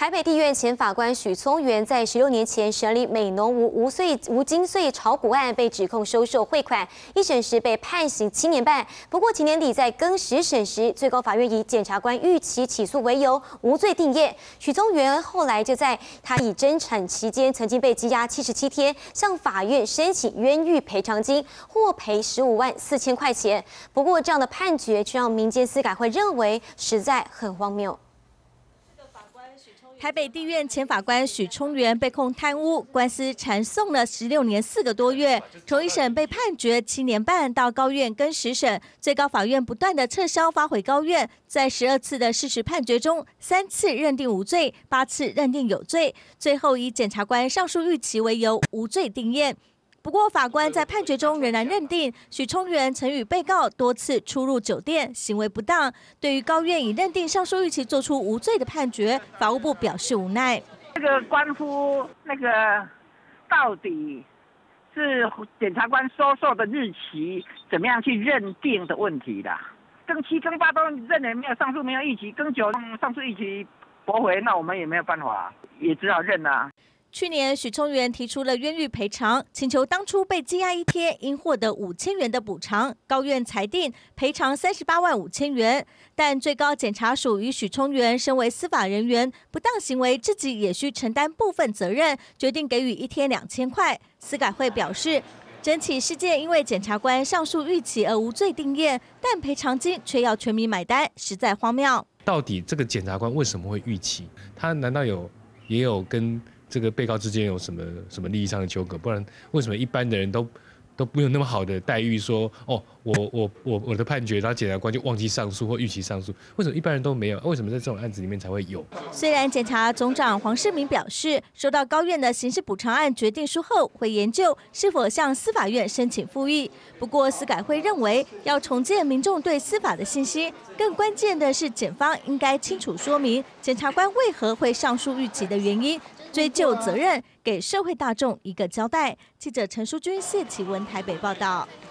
台北地院前法官许聪源在16年前审理美浓无金穗炒股案，被指控收受汇款，一审时被判刑7年半。不过今年底在更10审时，最高法院以检察官逾期起诉为由，无罪定谳。许聪源后来就在他以侦产期间曾经被羁押77天，向法院申请冤狱赔偿金，获赔15万4千块钱。不过这样的判决却让民间司改会认为实在很荒谬。 台北地院前法官许聪源被控贪污，官司缠讼了16年4个多月，从一审被判决7年半到高院更10审，最高法院不断的撤销发回高院，在12次的事实判决中，3次认定无罪，8次认定有罪，最后以检察官上诉逾期为由，无罪定谳。 不过，法官在判决中仍然认定许聪源曾与被告多次出入酒店，行为不当。对于高院已认定上诉逾期作出无罪的判决，法务部表示无奈。 这个关乎那个到底是检察官收受的日期怎么样去认定的问题啦。更7、更8都认为没有上诉没有逾期，更9上诉逾期驳回，那我们也没有办法，也只好认啦。 去年，许聪源提出了冤狱赔偿，请求当初被羁押1天应获得5000元的补偿，高院裁定赔偿38万5千元。但最高检察署与许聪源身为司法人员，不当行为自己也需承担部分责任，决定给予1天2000块。司改会表示，整起事件因为检察官上诉逾期而无罪定谳，但赔偿金却要全民买单，实在荒谬。 到底这个检察官为什么会逾期？他难道也有跟 这个被告之间有什么利益上的纠葛？不然为什么一般的人都没有那么好的待遇说？哦，我的判决，然后检察官就忘记上诉或逾期上诉？为什么一般人都没有？为什么在这种案子里面才会有？ 虽然检察总长黄世明表示，收到高院的刑事补偿案决定书后，会研究是否向司法院申请复议。不过，司改会认为要重建民众对司法的信心，更关键的是检方应该清楚说明检察官为何会上诉逾期的原因。 追究责任，给社会大众一个交代。记者陈淑君、谢启文台北报道。